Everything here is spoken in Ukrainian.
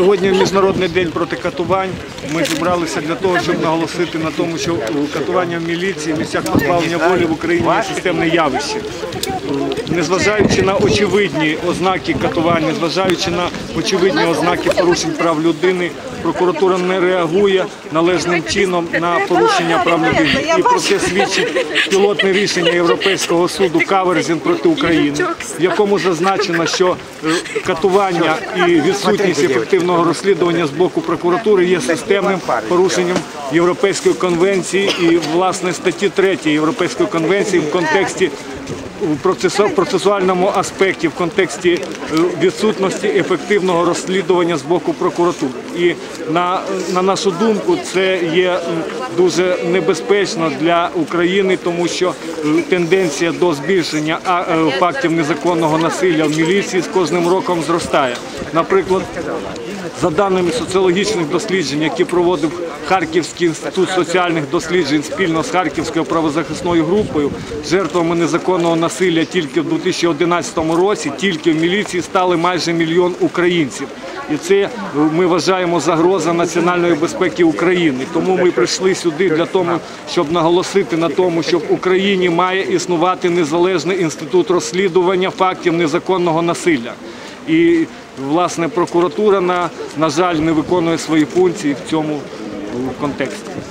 Сьогодні Міжнародний день проти катувань. Ми зібралися для того, щоб наголосити на тому, що катування в міліції, в місцях позбавлення волі в Україні є системне явище. Незважаючи на очевидні ознаки катувань, незважаючи на очевидні ознаки порушень прав людини, прокуратура не реагує належним чином на порушення прав людини. І про це свідчить пілотне рішення Європейського суду Каверзін проти України, в якому зазначено, що катування і відсутність ефективного розслідування з боку прокуратури є системним порушенням Європейської конвенції і, власне, статті 3 Європейської конвенції в контексті процесуальному аспекті, в контексті відсутності ефективного розслідування з боку прокуратури. І на нашу думку, це є дуже небезпечно для України, тому що тенденція до збільшення фактів незаконного насилля в міліції з кожним роком зростає. Наприклад, за даними соціологічних досліджень, які проводив Харківський інститут соціальних досліджень спільно з Харківською правозахисною групою, жертвами незаконного насилля тільки в 2011 році, тільки в міліції стали майже 1 мільйон українців. І це, ми вважаємо, загроза національної безпеки України. Тому ми прийшли сюди для того, щоб наголосити на тому, що в Україні має існувати незалежний інститут розслідування фактів незаконного насилля. І, власне, прокуратура, на жаль, не виконує свої функції в цьому контексті.